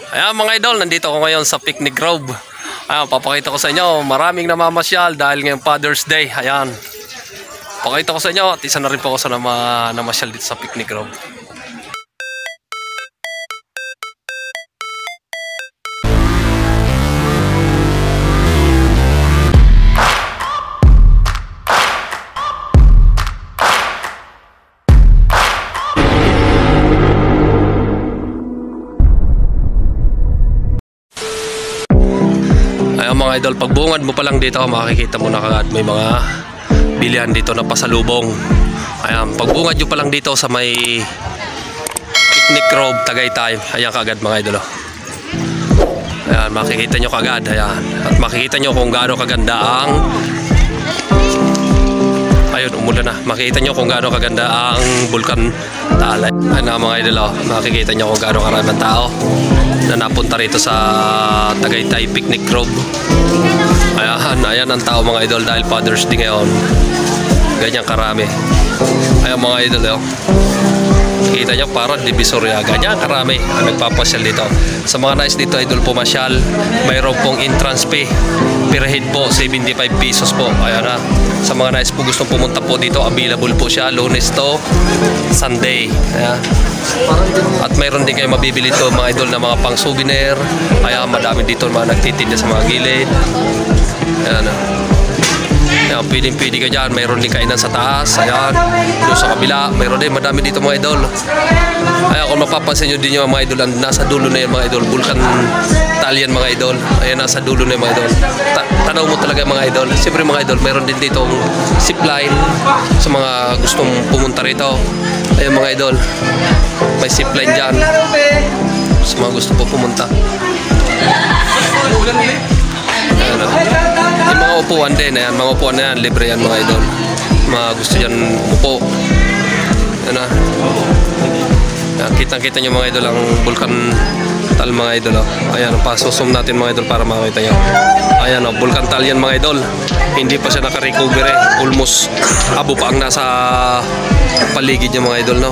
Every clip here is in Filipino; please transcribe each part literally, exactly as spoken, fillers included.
Ayan mga idol, nandito ako ngayon sa Picnic Grove. Ayan, papakita ko sa inyo, maraming namamasyal dahil ngayong Father's Day. Ayan, pakita ko sa inyo at isa na rin po ako sa nama, namasyal dito sa Picnic Grove. Ayan mga idol, pagbungad mo pa lang dito, makikita mo na kagad may mga bilihan dito na pasalubong. Ayan, pagbungad nyo pa lang dito sa may Picnic Grove, Tagaytay. Ayan kagad mga idol. Ayan, makikita nyo kagad. Ayan, at makikita nyo kung gaano kaganda ang ayun, umulan na. Makikita nyo kung gaano kaganda ang Bulkan Taal. Ayan na mga idol, makikita nyo kung gaano karaming tao na napunta rito sa Tagaytay Picnic Grove. Ayan, ayan ang tao mga idol dahil Father's Day ngayon. Ganyan karami. Ayan mga idol, oh. Kita nyo parang Divisoria. Ganyan karami ang nagpapasyal dito. Sa mga nais dito idol pumasyal, mayroon pong entrance fee. Per head po seventy-five pesos po. Ayan na. Sa mga nais po gustong pumunta po dito, available po siya Lunes to Sunday. Ayan. At mayroon din kayo mabibili ito mga idol na mga pang souvenir. Ayan, madami dito mga nagtitinda sa mga gilid. Ayan na. Ayan, pwedeng pwede ka dyan. Mayroon din kainan sa taas. Ayan, doon sa kabila mayroon din, madami dito mga idol. Ayan, kung mapapansin nyo din yung mga idol, nasa dulo na yan mga idol, Bulkan Taal yan mga idol. Ayan, nasa dulo na yan mga idol. Ta Tanaw mo talaga mga idol. Siyempre mga idol, mayroon din dito zipline sa mga gustong pumunta rito. Ayan mga idol, may zipline dyan sa mga gusto po pumunta. Ayan, yung mga upuan din, ayan, mga upuan na yan, libre yan mga idol. Mga gusto dyan upo. Ayan na. Ayan, kitang-kita nyo mga idol ang Bulkan Taal mga idol. Oh. Ayan, pasusum natin mga idol para makita nyo. Ayan, oh, Bulkan Taal yan mga idol. Hindi pa siya naka-recover eh. Almost abo pa ang nasa paligid niya mga idol, no?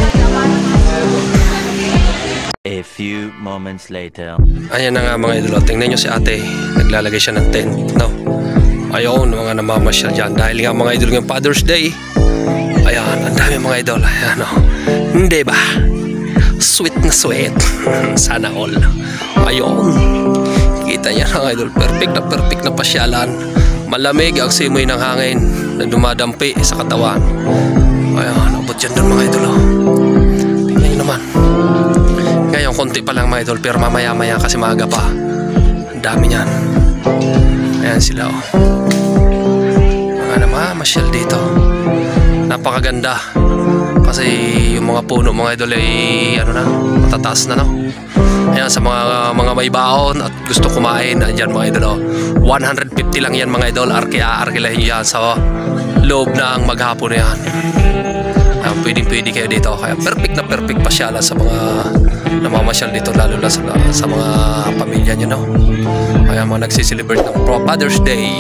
A few moments later. Ayan na nga mga idol, tingnan nyo si ate, naglalagay siya ng tent, no? Ayun, mga namamasyal dyan dahil nga mga idol ng Father's Day. Ayan, ang dami mga idol. Ayan, no? Hindi ba? Sweet na sweet. Sana all. Ayun, kita niya mga idol, perfect na perfect na pasyalan. Malamig ang simoy ng hangin na dumadampi sa katawan. Ayan, abot yan doon mga idol, oh. Tingnan nyo naman. Ngayon, konti pa lang mga idol, pero mamaya-maya kasi maaga pa. Ang dami niyan. Ayan sila, oh. Mga namamasyal dito. Napakaganda. Kasi yung mga puno mga idol ay ano na, matataas na, no? Ayan, sa mga mga may baon at gusto kumain, andyan mga idol, oh. one hundred fifty lang yan mga idol. Arki-arkilahin nyo yan sa loob ng maghapon na yan. Ayan, pwedeng-pwede kayo dito. Kaya perfect na perfect pasyala sa mga namamasyal dito, lalo na sa, sa mga pamilya nyo, no? Kaya mga nagsiselebrate ng Father's Day.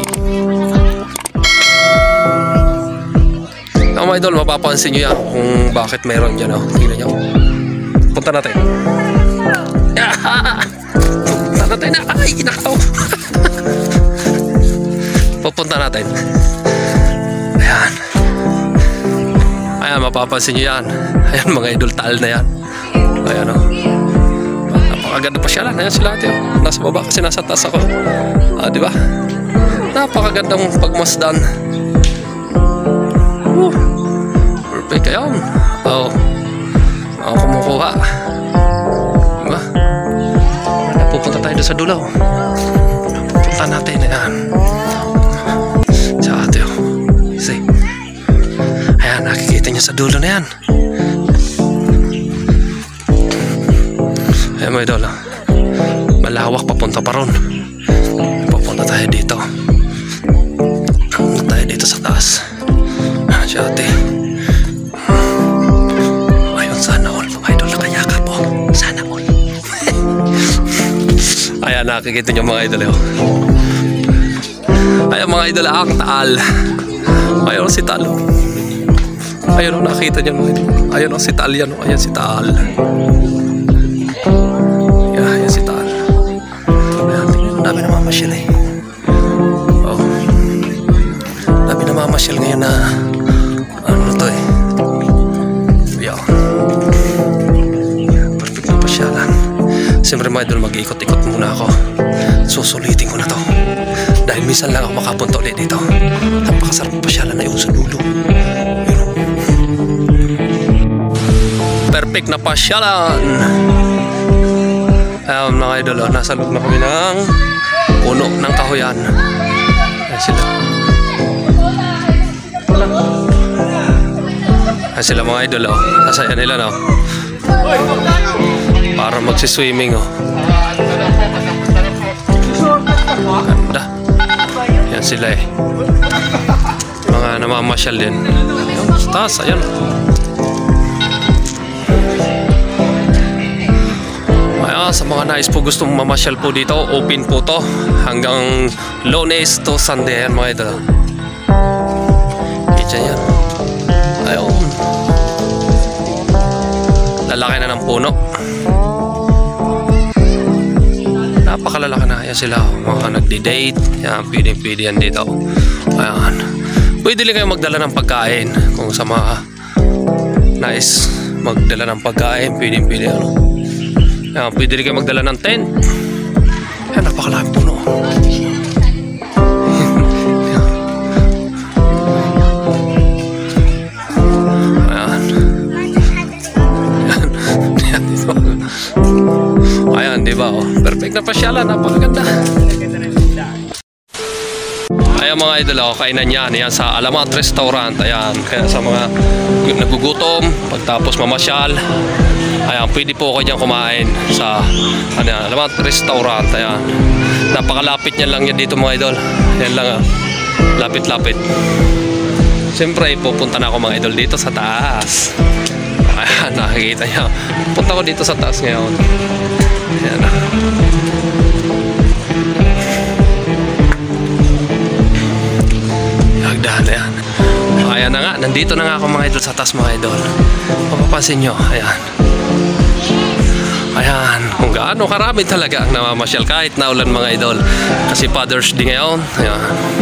Mga idol, mapapansin nyo yan kung bakit mayroon dyan, no? Tingnan nyo. Punta natin. Punta natin na. Ay, inakaw. Pupunta natin. Ayan. Ayan, mapapansin nyo yan. Ayan, mga idol, Taal na yan. Ayan, o. Napakaganda pa siya lang. Ayan sila ate, o. Nasa baba kasi nasa taas ako. Ah, di ba? Napakagandang pagmasdan. Uh, perfect kayo. Oo. Ako kumukuha. Diba? Pupunta tayo doon sa dulo. Pupunta natin. Ayan. Sa ate, o. See? Ayan, nakikita niya sa dulo na yan. Ayan mga idol, malawak, papunta pa ron. Papunta tayo dito. Papunta tayo dito sa taas. Ayan si ate. Ayun, sana all mga idol, nakayaka po. Sana all. Ayan, nakikita niyo mga idol, oh. Ayan mga idol, ang Taal. Ayun si Taal. Ayun, nakita niyo mga idol. Ayun si Taal yan. Ayan si Taal. Yeah, ayan si Taal. Siyempre mga idol, mag-ikot-ikot muna ako. Susulitin ko na to. Dahil minsan lang ako makapunta ulit dito. Napakasarap pasyalan na yun sa dulo. Perfect na pasyalan. Ayan mga idol, oh, nasa loob na kami ng puno ng kahoyan. Ayan sila. Ayan sila mga idol, oh. Nasaya nila, no? Para magsiswimming, oh. Ganda. Yan sila eh. Mga namamasyal din. Ayan, sa taas, ayan. Ayan, sa mga nais po gustong mamasyal po dito, open po to hanggang Lunes to Sunday. Ayan mga idol. Kita yan. Ayun. Lalaki na ng puno. Napakalalaki na. Ayan sila, mga nagdi-date. Ayan, pwede-pwede yan dito. Ayan. Pwede din kayo magdala ng pagkain. Kung sa mga nais magdala ng pagkain, pwede-pwede ano. Ayan, pwede rin kayo magdala ng tent. Ayan, napakalaki puno. Ayan. Ayan, di ba? Oh, perfect na pasyalan. Napakaganda. Ayan mga idol, oh, kainan yan. Ayan sa Alamat Restaurant. Ayan, kaya sa mga nagugutom, pagtapos mamasyal, ayan, pwede po kayo dyan kumain sa ano yan, Alamat Restaurant. Ayan, napakalapit niyan lang yan dito mga idol. Ayan lang, ah. Lapit-lapit. Siyempre, pupunta na ako mga idol dito sa taas. Ayan, nakikita niya. Punta ko dito sa taas ngayon. Ayan na. Hagdahan na yan. Ayan na nga, nandito na nga ako mga idol sa taas mga idol. Mapapansin nyo, ayan. Ayan, kung gaano karami talaga ang namamasyal kahit naulan mga idol. Kasi Father's Day ngayon. Ayan.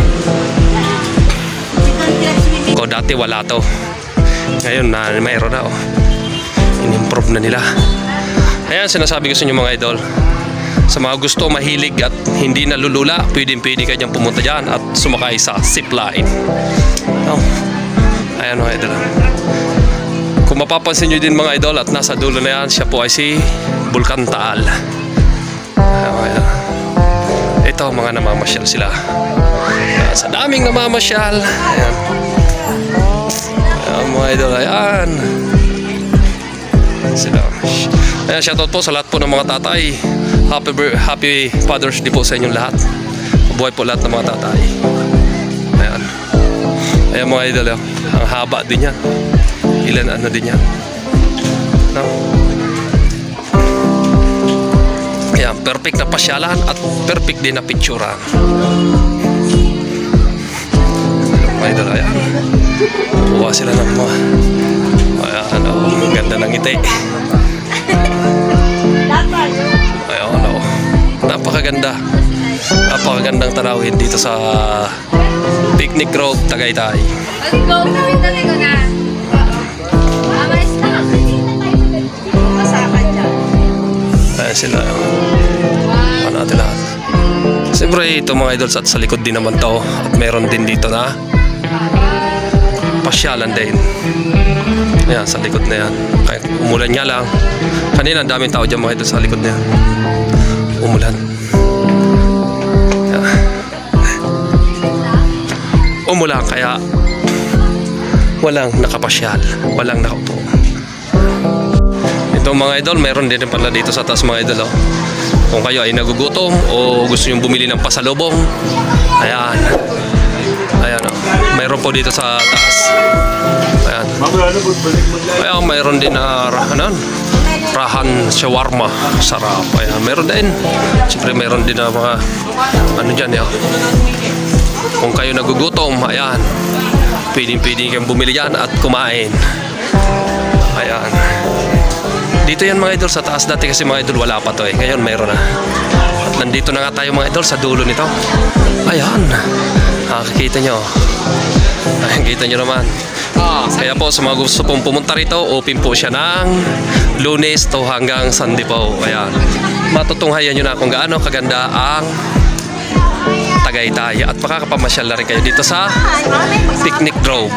Ko dati wala to. Ngayon na mayroon na, oh. In-improve na nila. Ayan, sinasabi ko sa inyo mga idol, sa mga gusto mahilig at hindi nalulula, pwedeng-pwede kayo dyan pumunta dyan at sumakay sa zipline. Oh. Ayan mga idol. Kung mapapansin nyo din mga idol at nasa dulo na yan, siya po ay si Bulkan Taal. Ayan. Ito mga namamasyal sila. Ayan, sa daming namamasyal. Ayan. Ayan mga idol, ayan. Sila. Ayan, shoutout po sa lahat po ng mga tatay. Happy, happy Father's Day po sa inyong lahat. Mabuhay po lahat ng mga tatay. Ayan. Ayan mga idol, oh. Ang haba din yan. Ilan ano din yan. No? Ayan, perfect na pasyalan at perfect din na picturean. Mga idol, ayan. Kuha sila ng mga ayan, oh, ganda ng ngiti. Ayan, oh, napakaganda. Napakagandang tanawin dito sa Picnic Grove, Tagaytay. Ayan sila. Ano natin lahat. Siyempre ito mga idols at sa likod din naman to. At meron din dito na pasyalan din. Ayan, sa likod na yan. Kaya umulan nga lang. Kanina ang daming tao dyan mga idol sa likod na yan. Umulan. Ayan. Umulan kaya walang nakapasyal. Walang nakaupo. Ito mga idol, meron din pala dito sa taas mga idol. Oh. Kung kayo ay nagugutom o gusto nyo bumili ng pasalubong, ayan. Ayan, oh. Mayroon po dito sa taas. Ayan. Ayan, mayroon din na rahanan. Rahan shawarma. Sarap. Ayan, mayroon din. Siyempre, mayroon din na mga ano dyan, yun. Kung kayo nagugutom, ayan. Pwedeng-pwedeng kayong bumili dyan at kumain. Ayan. Dito yan mga idol sa taas. Dati kasi mga idol wala pa to eh. Ngayon mayroon na. At nandito na nga tayo mga idol sa dulo nito. Ayan. Nakikita nyo. Ayan, kita nyo naman. Kaya po sa mga gusto pong pumunta rito, open po siya ng Lunes to hanggang Sunday po. Ayan. matutunghayan nyo na kung gaano kaganda ang Tagaytay at makakapamasyal na rin kayo dito sa Picnic Grove.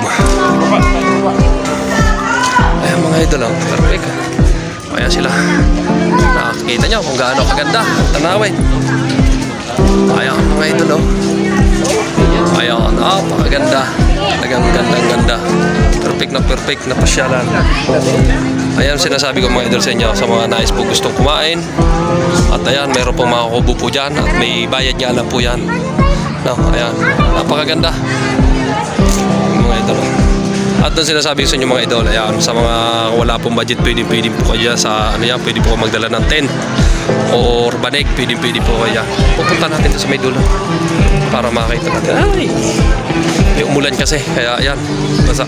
Ayan mga idol, oh, perfect. Ayan sila. Nakakita nyo kung gaano kaganda ang tanawin. Ayan mga idol, oh. Ayan, napakaganda. Talagang gandang ganda. Perfect na perfect na pasyalan. Ayan sinasabi ko mga idol sa inyo, sa mga nais po gustong kumain. At ayan, meron pong mga kubo po dyan. At may bayad nga lang po yan. No, ayan, napakaganda mga idol. At doon sinasabi ko sa inyo mga idol, ayan, sa mga wala pong budget, pwede pwede po kayo sa ano yan, pwede po magdala ng tent or banig, pwede pwede po kayo. Pupunta natin sa may dulo para makita natin. Ay, may umulan kasi, kaya ayan, basa.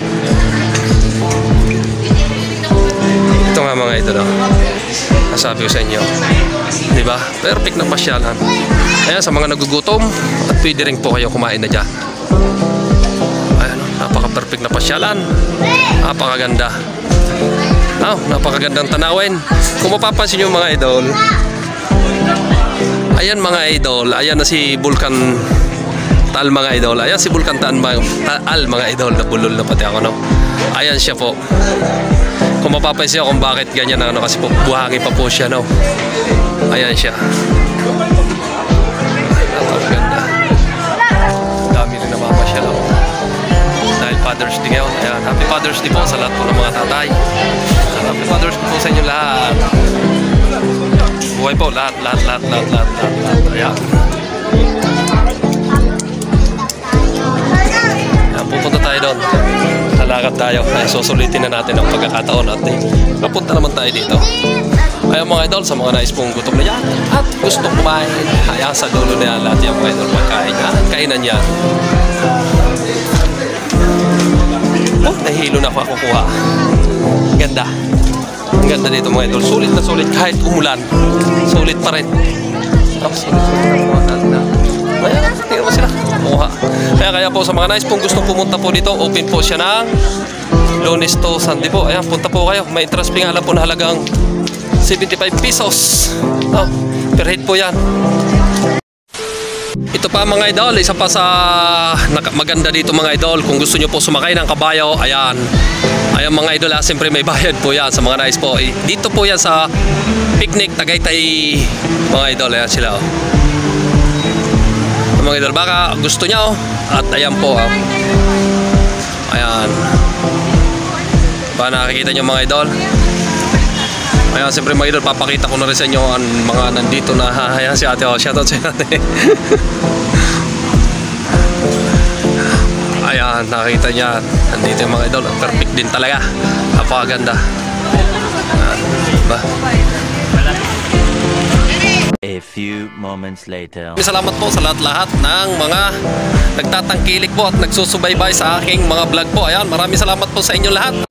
Ito nga mga idol, oh. Nasabi ko sa inyo, di ba? Perfect na pasyalan. Ayan, sa mga nagugutom, at pwede rin po kayo kumain na dyan. Ayan, napaka-perfect na pasyalan. Napakaganda. Oh, napakagandang tanawin. Kung mapapansin nyo mga idol, ayan mga idol, ayan na si Vulcan Taal mga idol. Ayan si Vulcan Taal mga idol. Nabulol na pati ako, no? Ayan siya po. Kung mapapansin nyo kung bakit ganyan na, ano, kasi po buhangin pa po siya, no? Ayan siya. Napakaganda. Dami rin namamasyal ako. Dahil Father's Day ngayon. Ayan, Happy Father's Day po sa lahat po ng mga tatay. Happy Father's Day po sa inyo lahat. Buhay po, lahat, lahat, lahat, lahat, lahat, lahat, lahat. Ayan. Ayan, pupunta tayo doon. Lalakad tayo. Ayan, susulitin na natin ang pagkakataon at eh, kapunta naman tayo dito. Ayan mga idol, sa mga nais pong gutom na yan at gusto kumain, ayan sa dulo na yan lahat yung mga idol magkain yan, kainan yan. Oh, nahihilo na ako kukuha. Ganda. Ang ganda dito mga idol, sulit na sulit kahit umulan, sulit pa rin. Oh, sulit pa rin. Ayan, tingnan mo sila, kuha. Kaya kaya po sa mga nais pong gusto pumunta po dito, open po siya ng Lunes to Sunday po. Ayan, punta po kayo, may interest nga lang po na halagang seventy-five pesos. Oh, per head po yan. Ito pa mga idol, isa pa sa maganda dito mga idol. Kung gusto nyo po sumakay ng kabayo, ayan. Ayan mga idol, ha, siyempre may bayad po yan sa mga nais po. Dito po yan sa Picnic Tagaytay mga idol. Ayan sila, oh. Mga idol, baka gusto nyo, oh. At ayan po, oh. Ayan. Baka nakikita nyo mga idol. Ayan, siyempre mga idol, papakita ko na rin sa inyo ang mga nandito na. Ayan si ate, oh, shoutout sa ate. Ayan, nakikita niya. Nandito yung mga idol, perfect din talaga. Napakaganda. Ayan, diba? A few moments later. Salamat po sa lahat-lahat ng mga nagtatangkilik po at nagsusubaybay sa aking mga vlog po. Ayan, maraming salamat po sa inyo lahat.